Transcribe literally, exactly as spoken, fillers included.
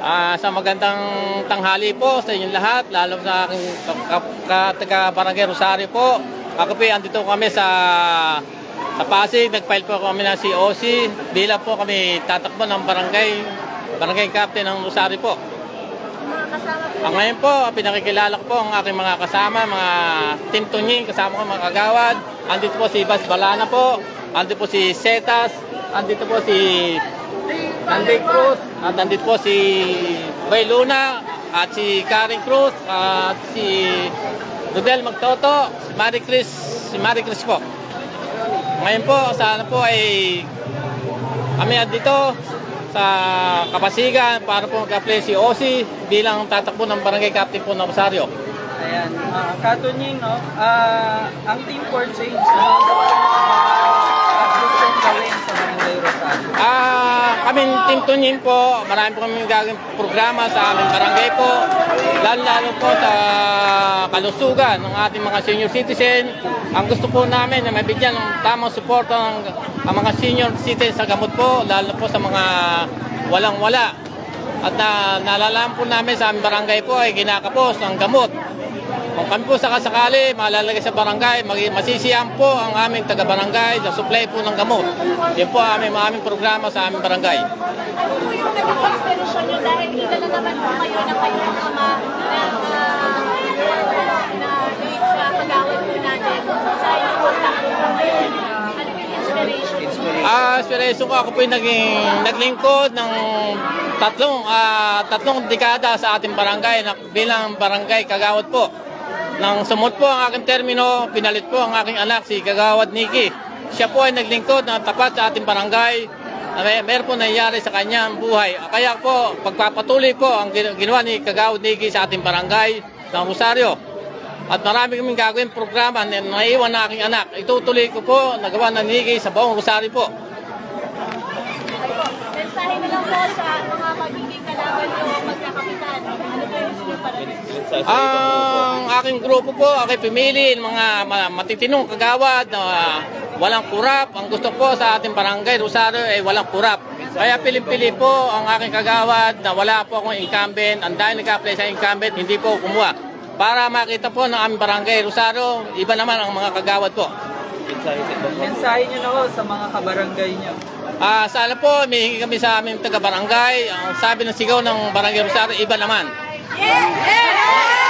Ah, sa magandang tanghali po sa inyong lahat, lalo sa aking taga-Barangay Rosario po. Ako po, andito kami sa sa Pasig. Nag-file po kami ng C O C. Bilang po kami tatakbo ng barangay, barangay captain ng Rosario po. Ang ngayon po, pinakikilala ko po ang aking mga kasama, mga Team Tunying, kasama ko mga kagawad. Andito po si Bas Balana po, andito po si Setas, andito po si Nanday Cruz, at nandito po si Bay Luna, at si Karen Cruz, at si Rodel Magtoto, si Marie Chris, si Marie Chris po. Ngayon po, sana po ay kami dito sa Kapasigan para po mag-apply si O C bilang tatakbo ng barangay captain po ng Rosario. Ayan, uh, Katunying, no? Uh, ang Team for Change, no? At gusto gawin sa barangay Rosario. Ah, kami Team Tunying po, marami po kami gagawin programa sa aming barangay po, lalo-lalo po sa kalusugan ng ating mga senior citizen. Ang gusto po namin na mabigyan ng tamang suporta ng ang mga senior citizen sa gamot po, lalo po sa mga walang-wala. At na, nalalaman po namin sa aming barangay po ay kinakapos ng gamot. Kung kami po sakasakali, malalagay sa barangay, masisiyan po ang aming taga-barangay sa supply po ng gamot. Yan po ang aming, aming programa sa aming barangay. Ano po yung nag-inspiration nyo dahil kilala naman po kayo na kayo ng ama na na pag-awal po natin sa inyong kontakto po ngayon? Ano yung inspiration? Ah, inspiration ko, ako po yung naging naglingkod ng tatlong, ah, tatlong dekada sa ating barangay na bilang barangay kagawad po. Nang sumot po ang aking termino, pinalit po ang aking anak, si Kagawad Nikki. Siya po ay naglingkod ng tapat sa ating barangay. May, meron po nangyari sa kanyang buhay. Kaya po, pagpapatuloy po ang ginawa ni Kagawad Nikki sa ating barangay ng Rosario. At marami kaming gagawin programa na naiwan na aking anak. Itutuloy ko po, nagawa ng Nikki sa buong Rosario po. Mensahe na lang po sa mga magiging kalaban nyo magkakapitan. Ano po yung gusto nyo parating? Ang aking grupo po, aking pimili, mga matitinong kagawad na walang kurap. Ang gusto po sa ating barangay Rosario ay walang kurap. Kaya piling-pili po ang aking kagawad na wala po akong incumbent. Ang dahil nag-apply sa incumbent, hindi po kumuha. Para makita po ng aming barangay Rosario, iba naman ang mga kagawad po. Mensahe nyo na ho sa mga kabarangay nyo. Ah, sana po, may hingi kami sa aming taga-barangay. Ang sabi ng sigaw ng barangay Rosario, iba naman. Yeah! Yeah!